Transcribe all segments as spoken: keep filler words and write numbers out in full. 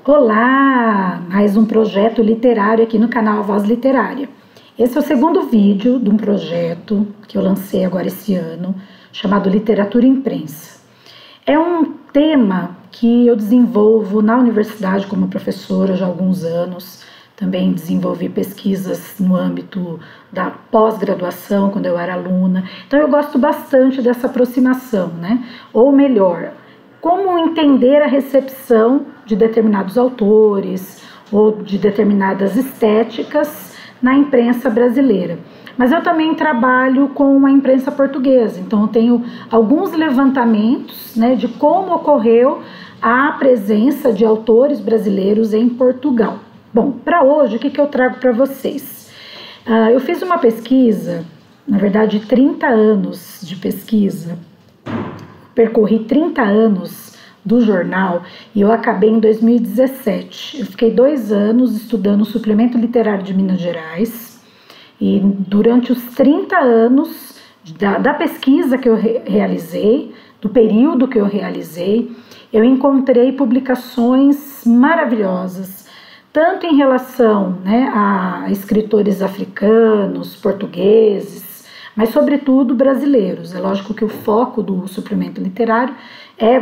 Olá! Mais um projeto literário aqui no canal Voz Literária. Esse é o segundo vídeo de um projeto que eu lancei agora esse ano, chamado Literatura e Imprensa. É um tema que eu desenvolvo na universidade como professora já há alguns anos. Também desenvolvi pesquisas no âmbito da pós-graduação, quando eu era aluna. Então eu gosto bastante dessa aproximação, né? Ou melhor, como entender a recepção de determinados autores ou de determinadas estéticas na imprensa brasileira. Mas eu também trabalho com a imprensa portuguesa, então eu tenho alguns levantamentos, né, de como ocorreu a presença de autores brasileiros em Portugal. Bom, para hoje, o que, que eu trago para vocês? Uh, eu fiz uma pesquisa, na verdade trinta anos de pesquisa, percorri trinta anos do jornal e eu acabei em dois mil e dezessete. Eu fiquei dois anos estudando o Suplemento Literário de Minas Gerais e durante os trinta anos da, da pesquisa que eu re realizei, do período que eu realizei, eu encontrei publicações maravilhosas, tanto em relação, né, a escritores africanos, portugueses, mas sobretudo brasileiros. É lógico que o foco do suplemento literário é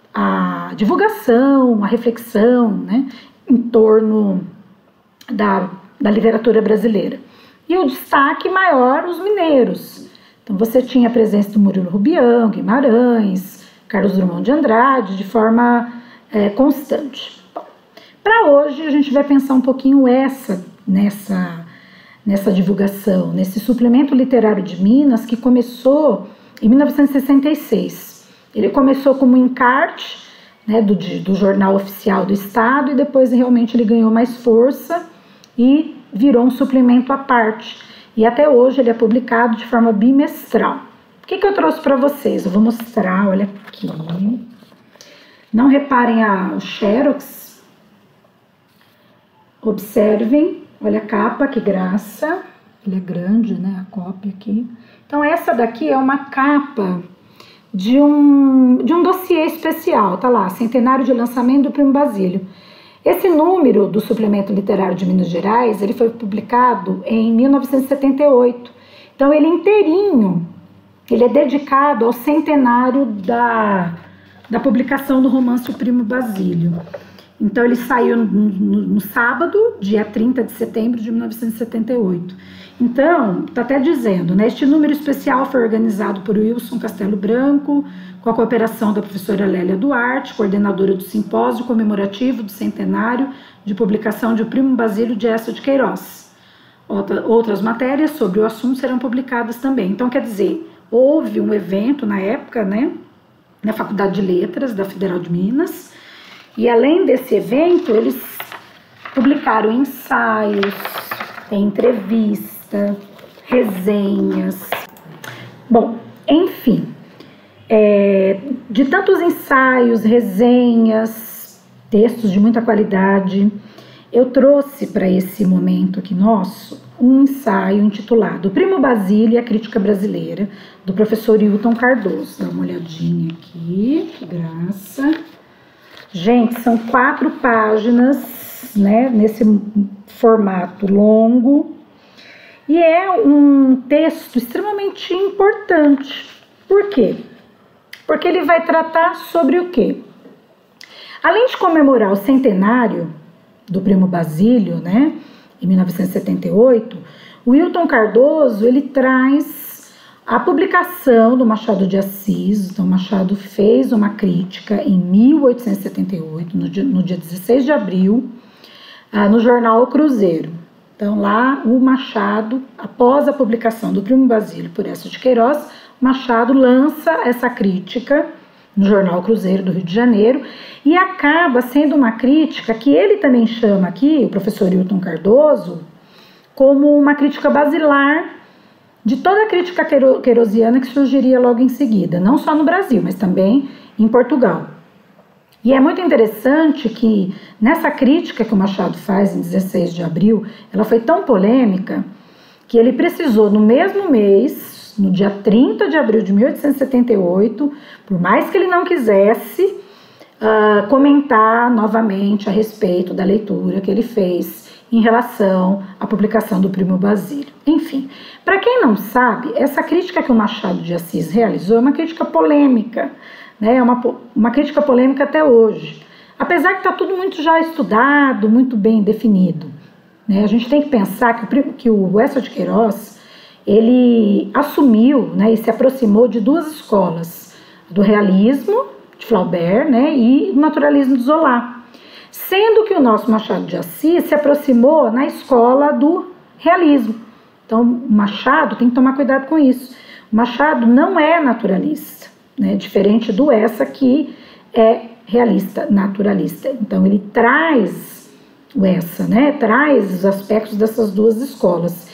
a divulgação, a reflexão, né, em torno da, da literatura brasileira. E o destaque maior, os mineiros. Então você tinha a presença do Murilo Rubião, Guimarães, Carlos Drummond de Andrade, de forma é, constante. Para hoje a gente vai pensar um pouquinho essa, nessa, nessa divulgação, nesse suplemento literário de Minas que começou em mil novecentos e sessenta e seis. Ele começou como encarte, né, do, do jornal oficial do Estado e depois realmente ele ganhou mais força e virou um suplemento à parte. E até hoje ele é publicado de forma bimestral. O que, que eu trouxe para vocês? Eu vou mostrar, olha aqui. Não reparem a, o xerox. Observem, olha a capa, que graça. Ele é grande, né, a cópia aqui. Então essa daqui é uma capa de um, de um dossiê especial, tá lá, centenário de lançamento do Primo Basílio. Esse número do Suplemento Literário de Minas Gerais, ele foi publicado em mil novecentos e setenta e oito. Então ele inteirinho, ele é dedicado ao centenário da, da publicação do romance O Primo Basílio. Então ele saiu no, no, no sábado, dia trinta de setembro de mil novecentos e setenta e oito. Então, está até dizendo, né, este número especial foi organizado por Wilson Castelo Branco, com a cooperação da professora Lélia Duarte, coordenadora do simpósio comemorativo do centenário de publicação de O Primo Basílio de Eça de Queiroz. Outra, outras matérias sobre o assunto serão publicadas também. Então, quer dizer, houve um evento na época, né, na Faculdade de Letras da Federal de Minas, e além desse evento, eles publicaram ensaios, entrevista, resenhas. Bom, enfim, é, de tantos ensaios, resenhas, textos de muita qualidade, eu trouxe para esse momento aqui nosso um ensaio intitulado O Primo Basílio e a Crítica Brasileira, do professor Hilton Cardoso. Dá uma olhadinha aqui, que graça. Gente, são quatro páginas, né, nesse formato longo, e é um texto extremamente importante. Por quê? Porque ele vai tratar sobre o quê? Além de comemorar o centenário do Primo Basílio, né, em mil novecentos e setenta e oito, o Hilton Cardoso, ele traz a publicação do Machado de Assis. Então, Machado fez uma crítica em mil oitocentos e setenta e oito, no dia, no dia dezesseis de abril, ah, no jornal O Cruzeiro. Então, lá o Machado, após a publicação do Primo Basílio por Eça de Queiroz, Machado lança essa crítica no jornal O Cruzeiro do Rio de Janeiro e acaba sendo uma crítica que ele também chama aqui, o professor Hilton Cardoso, como uma crítica basilar de toda a crítica queirosiana que surgiria logo em seguida, não só no Brasil, mas também em Portugal. E é muito interessante que nessa crítica que o Machado faz em dezesseis de abril, ela foi tão polêmica que ele precisou, no mesmo mês, no dia trinta de abril de mil oitocentos e setenta e oito, por mais que ele não quisesse, uh, comentar novamente a respeito da leitura que ele fez em relação à publicação do Primo Basílio. Enfim, para quem não sabe, essa crítica que o Machado de Assis realizou é uma crítica polêmica, né? É uma, uma crítica polêmica até hoje, apesar que está tudo muito já estudado, muito bem definido, né? A gente tem que pensar que o, que o Eça de Queiroz, ele assumiu, né, e se aproximou de duas escolas, do realismo de Flaubert, né, e do naturalismo de Zola, sendo que o nosso Machado de Assis se aproximou na escola do realismo. Então, o Machado tem que tomar cuidado com isso. O Machado não é naturalista, né, diferente do Eça, que é realista, naturalista. Então, ele traz o Eça, né, traz os aspectos dessas duas escolas.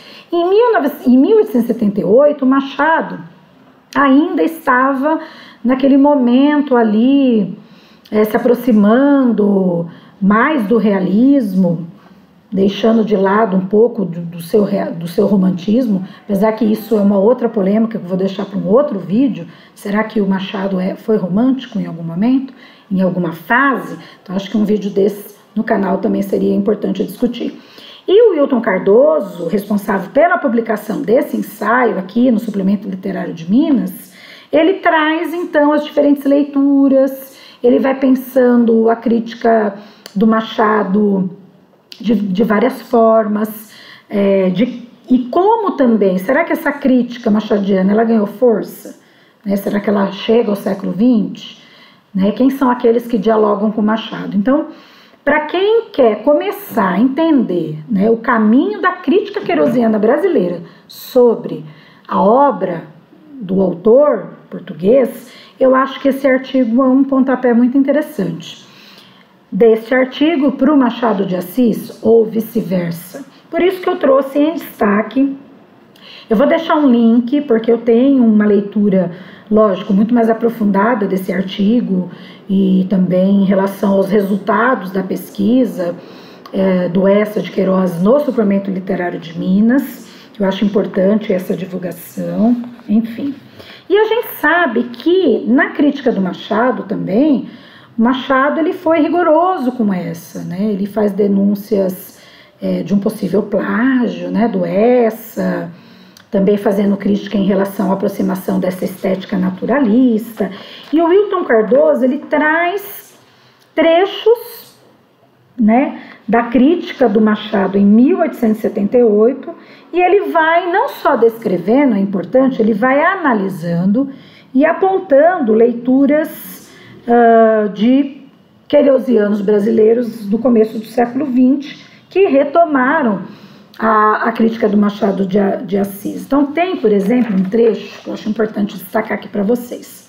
Em mil oitocentos e setenta e oito, o Machado ainda estava naquele momento ali, é, se aproximando mais do realismo, deixando de lado um pouco do, do, seu, do seu romantismo, apesar que isso é uma outra polêmica que eu vou deixar para um outro vídeo. Será que o Machado é, foi romântico em algum momento, em alguma fase? Então acho que um vídeo desse no canal também seria importante discutir. E o Wilton Cardoso, responsável pela publicação desse ensaio aqui no Suplemento Literário de Minas, ele traz então as diferentes leituras, ele vai pensando a crítica do Machado de, de várias formas, é, de, e como também, será que essa crítica machadiana ela ganhou força? Né? Será que ela chega ao século vinte? Né? Quem são aqueles que dialogam com Machado? Então, para quem quer começar a entender, né, o caminho da crítica queirosiana brasileira sobre a obra do autor português, eu acho que esse artigo é um pontapé muito interessante. Deste artigo para o Machado de Assis, ou vice-versa. Por isso que eu trouxe em destaque. Eu vou deixar um link, porque eu tenho uma leitura, lógico, muito mais aprofundada desse artigo e também em relação aos resultados da pesquisa é, do Eça de Queiroz no Suplemento Literário de Minas, que eu acho importante essa divulgação, enfim. E a gente sabe que na crítica do Machado também, o Machado ele foi rigoroso com essa, né? Ele faz denúncias é, de um possível plágio, né, do Eça, também fazendo crítica em relação à aproximação dessa estética naturalista. E o Wilton Cardoso, ele traz trechos, né, da crítica do Machado em mil oitocentos e setenta e oito, e ele vai não só descrevendo, é importante, ele vai analisando e apontando leituras uh, de queirosianos brasileiros do começo do século vinte, que retomaram A, a crítica do Machado de, de Assis. Então tem, por exemplo, um trecho que eu acho importante destacar aqui para vocês.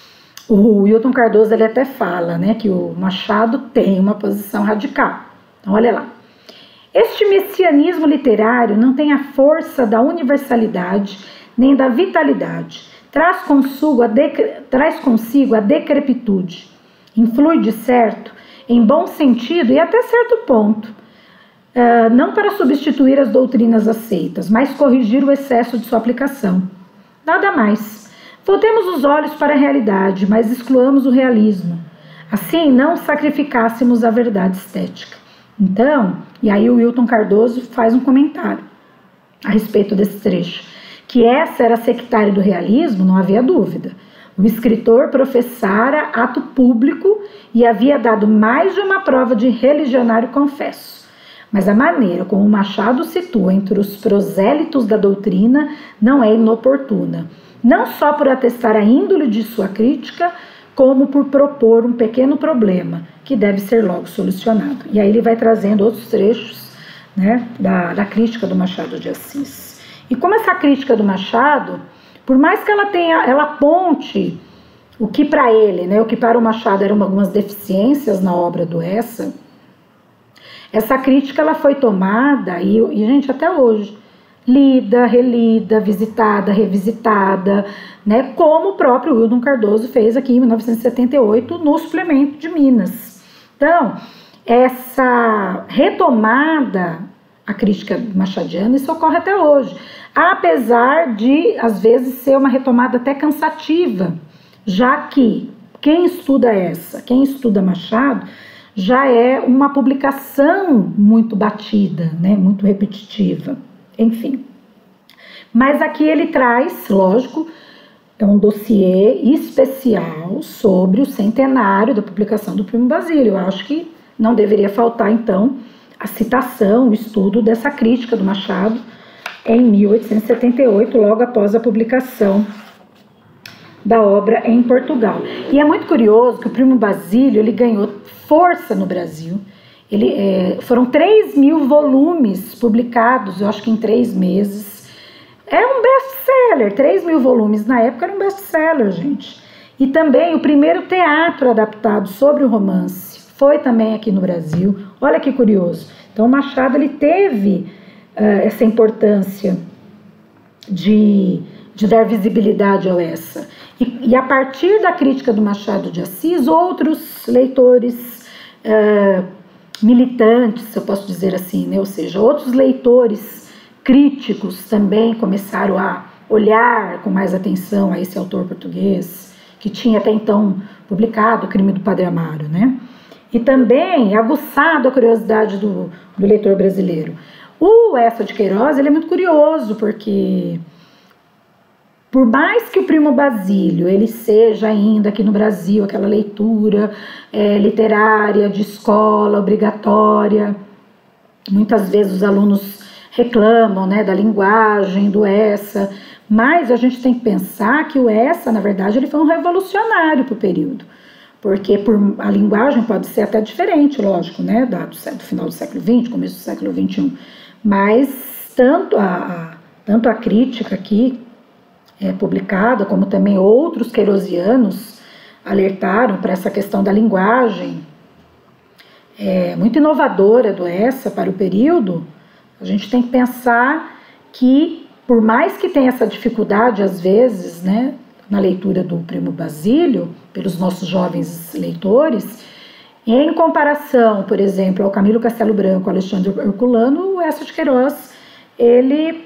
O Wilton Cardoso ele até fala, né, que o Machado tem uma posição radical. Então olha lá. Este messianismo literário não tem a força da universalidade nem da vitalidade. Traz consigo a, decre, traz consigo a decrepitude. Influi, de certo, em bom sentido e até certo ponto, Uh, não para substituir as doutrinas aceitas, mas corrigir o excesso de sua aplicação. Nada mais. Voltemos os olhos para a realidade, mas excluamos o realismo. Assim, não sacrificássemos a verdade estética. Então, e aí o Wilton Cardoso faz um comentário a respeito desse trecho, que essa era sectária do realismo, não havia dúvida. O escritor professara ato público e havia dado mais de uma prova de religionário confesso. Mas a maneira como Machado situa entre os prosélitos da doutrina não é inoportuna, não só por atestar a índole de sua crítica, como por propor um pequeno problema que deve ser logo solucionado. E aí ele vai trazendo outros trechos, né, da, da crítica do Machado de Assis. E como essa crítica do Machado, por mais que ela tenha, ela aponte o que para ele, né, o que para o Machado eram algumas deficiências na obra do Eça, essa crítica ela foi tomada e, e, gente, até hoje, lida, relida, visitada, revisitada, né, como o próprio Wilton Cardoso fez aqui em mil novecentos e setenta e oito no Suplemento de Minas. Então, essa retomada à crítica machadiana, isso ocorre até hoje, apesar de, às vezes, ser uma retomada até cansativa, já que quem estuda essa, quem estuda Machado, já é uma publicação muito batida, né, muito repetitiva, enfim. Mas aqui ele traz, lógico, é um dossiê especial sobre o centenário da publicação do Primo Basílio. Eu acho que não deveria faltar, então, a citação, o estudo dessa crítica do Machado em mil oitocentos e setenta e oito, logo após a publicação da obra em Portugal. E é muito curioso que o Primo Basílio ele ganhou força no Brasil. Ele, é, foram três mil volumes publicados, eu acho que em três meses. É um best-seller, três mil volumes na época era um best-seller, gente. E também o primeiro teatro adaptado sobre o romance foi também aqui no Brasil. Olha que curioso. Então o Machado ele teve uh, essa importância de, de dar visibilidade ao essa. E, e a partir da crítica do Machado de Assis, outros leitores uh, militantes, se eu posso dizer assim, né? Ou seja, outros leitores críticos também começaram a olhar com mais atenção a esse autor português, que tinha até então publicado O Crime do Padre Amaro, né? E também aguçado a curiosidade do, do leitor brasileiro. O Eça de Queiroz ele é muito curioso, porque por mais que o Primo Basílio ele seja ainda aqui no Brasil aquela leitura é, literária de escola obrigatória, muitas vezes os alunos reclamam, né, da linguagem do Eça, mas a gente tem que pensar que o Eça, na verdade, ele foi um revolucionário para o período, porque por, a linguagem pode ser até diferente, lógico, né, da, do, do final do século vinte, começo do século vinte e um, mas tanto a, a, tanto a crítica aqui é, publicada, como também outros queirosianos alertaram para essa questão da linguagem é, muito inovadora do Eça para o período. A gente tem que pensar que, por mais que tenha essa dificuldade, às vezes, né, na leitura do Primo Basílio, pelos nossos jovens leitores, em comparação, por exemplo, ao Camilo Castelo Branco, Alexandre Herculano, o Eça de Queiroz, ele,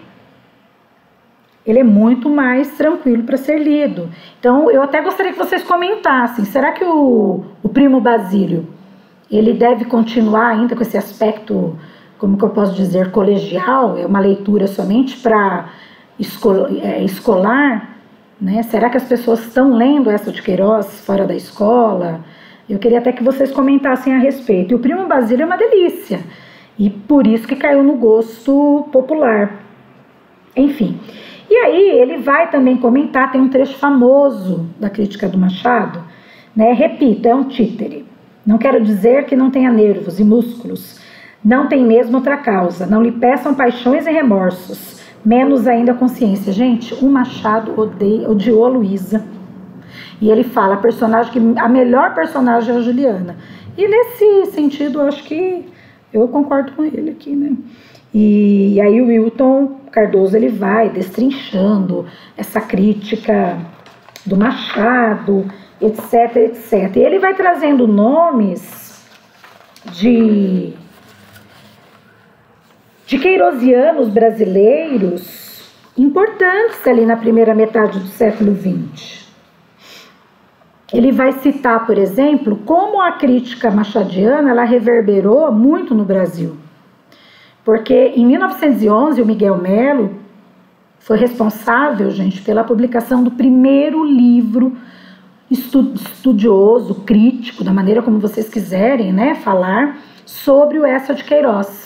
ele é muito mais tranquilo para ser lido. Então, eu até gostaria que vocês comentassem, será que o, o Primo Basílio, ele deve continuar ainda com esse aspecto, como que eu posso dizer, colegial, é uma leitura somente para escolar, é, escolar, né? Será que as pessoas estão lendo Eça de Queiroz fora da escola? Eu queria até que vocês comentassem a respeito. E o Primo Basílio é uma delícia, e por isso que caiu no gosto popular. Enfim, e aí ele vai também comentar, tem um trecho famoso da crítica do Machado, né? Repito, é um títere. Não quero dizer que não tenha nervos e músculos, não tem mesmo outra causa, não lhe peçam paixões e remorsos, menos ainda consciência. Gente, o Machado odeia, odiou a Luísa, e ele fala a, personagem que, a melhor personagem é a Juliana, e nesse sentido eu acho que eu concordo com ele aqui, né? E, e aí o Wilton Cardoso ele vai destrinchando essa crítica do Machado, etc, etc, e ele vai trazendo nomes de de queirosianos brasileiros importantes ali na primeira metade do século vinte. Ele vai citar, por exemplo, como a crítica machadiana ela reverberou muito no Brasil. Porque em mil novecentos e onze o Miguel Melo foi responsável, gente, pela publicação do primeiro livro estudioso, crítico, da maneira como vocês quiserem, né, falar, sobre o Eça de Queiroz.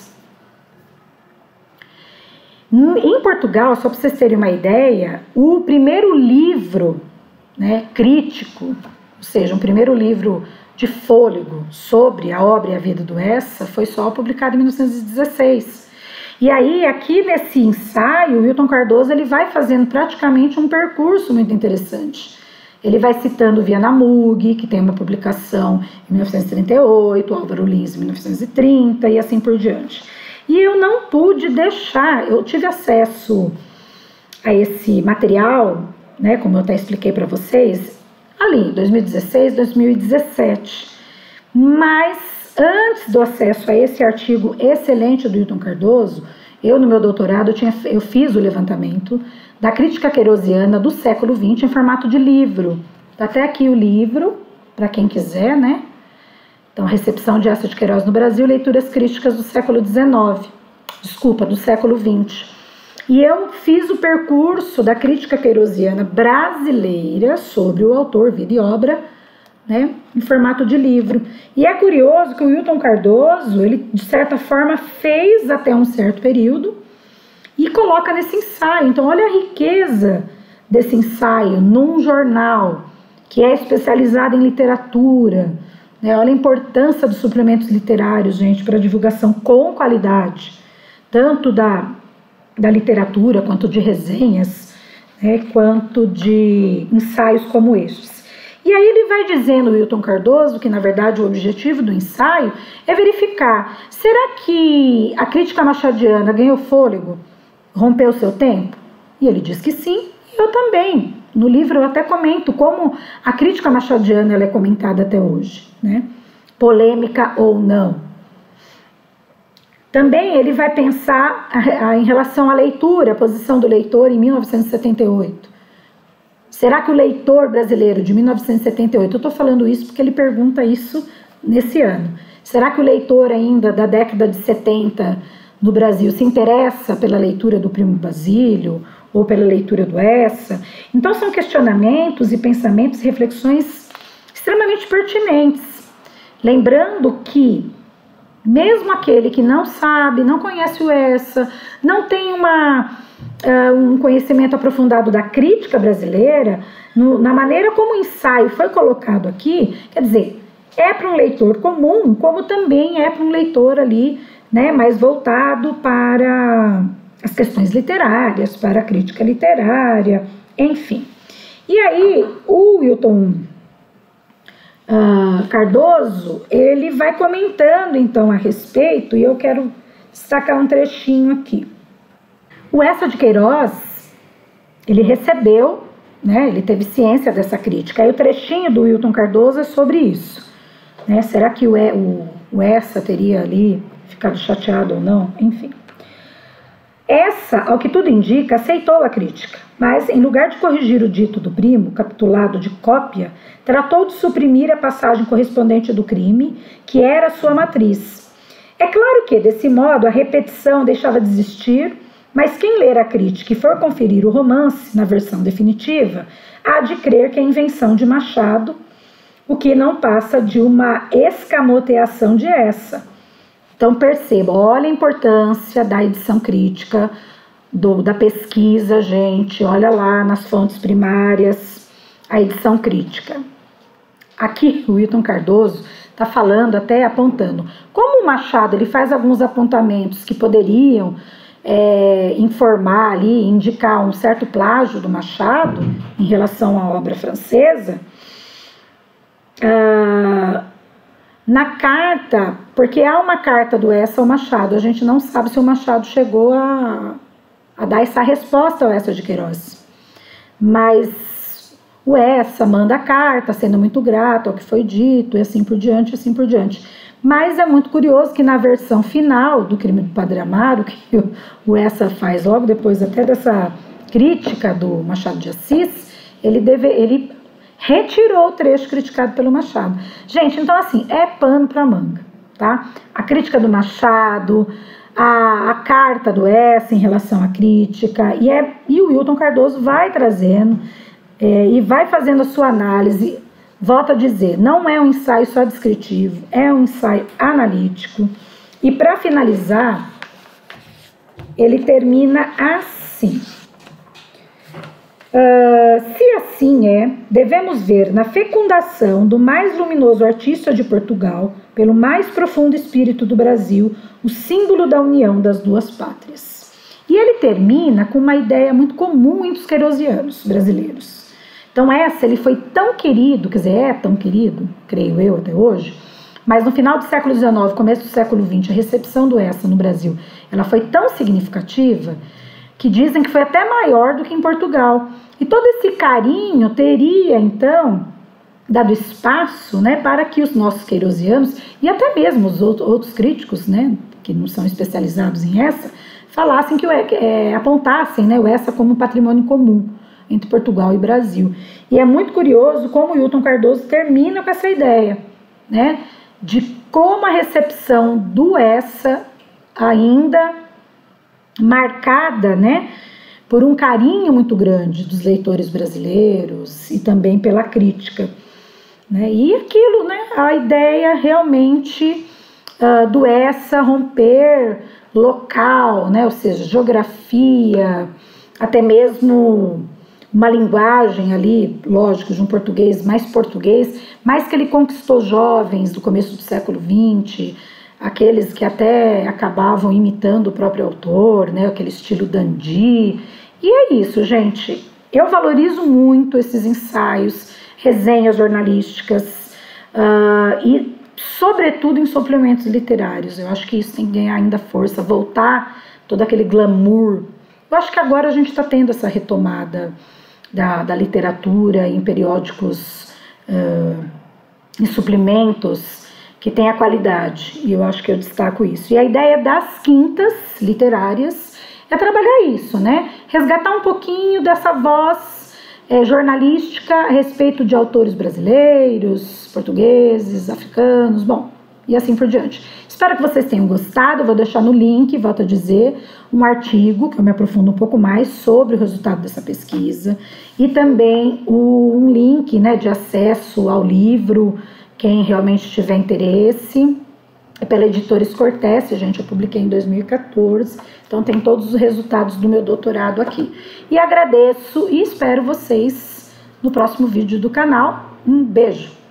Em Portugal, só para vocês terem uma ideia, o primeiro livro, né, crítico, ou seja, um primeiro livro de fôlego sobre a obra e a vida do Eça foi só publicado em mil novecentos e dezesseis. E aí, aqui nesse ensaio, o Wilton Cardoso ele vai fazendo praticamente um percurso muito interessante. Ele vai citando Viana Mugg, que tem uma publicação em mil novecentos e trinta e oito, Álvaro Lins em mil novecentos e trinta e assim por diante. E eu não pude deixar, eu tive acesso a esse material, né, como eu até expliquei para vocês, ali, dois mil e dezesseis, dois mil e dezessete. Mas antes do acesso a esse artigo excelente do Wilton Cardoso, eu no meu doutorado eu, tinha, eu fiz o levantamento da crítica queirosiana do século vinte em formato de livro. Tá até aqui o livro, para quem quiser, né? Então, a recepção de Eça de Queiroz no Brasil, leituras críticas do século dezenove, desculpa, do século vinte. E eu fiz o percurso da crítica queirosiana brasileira sobre o autor, vida e obra, né, em formato de livro. E é curioso que o Wilton Cardoso, ele de certa forma fez até um certo período e coloca nesse ensaio. Então, olha a riqueza desse ensaio num jornal que é especializado em literatura, né? Olha a importância dos suplementos literários, gente, para divulgação com qualidade, tanto da, da literatura, quanto de resenhas, né, quanto de ensaios como estes. E aí ele vai dizendo, Wilton Cardoso, que na verdade o objetivo do ensaio é verificar, será que a crítica machadiana ganhou fôlego, rompeu seu tempo? E ele diz que sim, e eu também. No livro eu até comento como a crítica machadiana ela é comentada até hoje, né? Polêmica ou não. Também ele vai pensar a, a, em relação à leitura, a posição do leitor em mil novecentos e setenta e oito. Será que o leitor brasileiro de mil novecentos e setenta e oito, eu estou falando isso porque ele pergunta isso nesse ano, será que o leitor ainda da década de setenta no Brasil se interessa pela leitura do Primo Basílio ou pela leitura do Eça? Então são questionamentos e pensamentos, reflexões extremamente pertinentes, lembrando que mesmo aquele que não sabe, não conhece o Eça, não tem uma, uh, um conhecimento aprofundado da crítica brasileira, no, na maneira como o ensaio foi colocado aqui, quer dizer, é para um leitor comum, como também é para um leitor ali, né, mais voltado para as questões literárias, para a crítica literária, enfim. E aí, o Wilton Uh, Cardoso, ele vai comentando então a respeito, e eu quero destacar um trechinho aqui. O Eça de Queiroz, ele recebeu, né, ele teve ciência dessa crítica, aí o trechinho do Wilton Cardoso é sobre isso, né, será que o, o, o Eça teria ali ficado chateado ou não? Enfim. Eça, ao que tudo indica, aceitou a crítica, mas em lugar de corrigir o dito do Primo, capitulado de cópia, tratou de suprimir a passagem correspondente do crime, que era sua matriz. É claro que, desse modo, a repetição deixava de existir, mas quem ler a crítica e for conferir o romance na versão definitiva, há de crer que é invenção de Machado, o que não passa de uma escamoteação de Eça. Então perceba, olha a importância da edição crítica, do, da pesquisa, gente, olha lá nas fontes primárias, a edição crítica. Aqui o Wilton Cardoso está falando, até apontando, como o Machado ele faz alguns apontamentos que poderiam é, informar ali, indicar um certo plágio do Machado em relação à obra francesa, ah, na carta, porque há uma carta do Eça ao Machado, a gente não sabe se o Machado chegou a, a dar essa resposta ao Eça de Queiroz, mas o Eça manda a carta, sendo muito grato ao que foi dito, e assim por diante, assim por diante. Mas é muito curioso que na versão final do Crime do Padre Amaro, que o, o Eça faz logo depois até dessa crítica do Machado de Assis, ele deve... Ele retirou o trecho criticado pelo Machado. Gente, então assim, é pano para manga, tá? A crítica do Machado, a, a carta do Eça em relação à crítica, e, é, e o Wilton Cardoso vai trazendo é, e vai fazendo a sua análise. Volto a dizer, não é um ensaio só descritivo, é um ensaio analítico. E para finalizar, ele termina assim. Uh, se assim é, devemos ver na fecundação do mais luminoso artista de Portugal, pelo mais profundo espírito do Brasil, o símbolo da união das duas pátrias. E ele termina com uma ideia muito comum entre os queirosianos brasileiros. Então essa, ele foi tão querido, quer dizer, é tão querido, creio eu até hoje, mas no final do século dezenove, começo do século vinte, a recepção do Eça no Brasil, ela foi tão significativa que dizem que foi até maior do que em Portugal. E todo esse carinho teria, então, dado espaço, né, para que os nossos queirosianos, e até mesmo os outros críticos, né, que não são especializados em Eça, falassem que o, é, apontassem, né, o Eça como patrimônio comum entre Portugal e Brasil. E é muito curioso como o Hilton Cardoso termina com essa ideia, né, de como a recepção do Essa ainda marcada, né, por um carinho muito grande dos leitores brasileiros e também pela crítica, né, e aquilo, né, a ideia realmente uh, do Essa romper local, né, ou seja, geografia, até mesmo uma linguagem ali, lógico, de um português mais português, mas que ele conquistou jovens do começo do século vinte, aqueles que até acabavam imitando o próprio autor, né, aquele estilo dandy. E é isso, gente. Eu valorizo muito esses ensaios, resenhas jornalísticas uh, e, sobretudo, em suplementos literários. Eu acho que isso tem que ganhar ainda força, voltar todo aquele glamour. Eu acho que agora a gente está tendo essa retomada da, da literatura em periódicos, uh, em suplementos que tem a qualidade, e eu acho que eu destaco isso. E a ideia das quintas literárias é trabalhar isso, né? Resgatar um pouquinho dessa voz é, jornalística a respeito de autores brasileiros, portugueses, africanos, bom, e assim por diante. Espero que vocês tenham gostado. Eu vou deixar no link, volto a dizer, um artigo que eu me aprofundo um pouco mais sobre o resultado dessa pesquisa e também um link, né, de acesso ao livro, quem realmente tiver interesse, é pela editora Escortece, gente, eu publiquei em dois mil e quatorze, então tem todos os resultados do meu doutorado aqui. E agradeço e espero vocês no próximo vídeo do canal. Um beijo!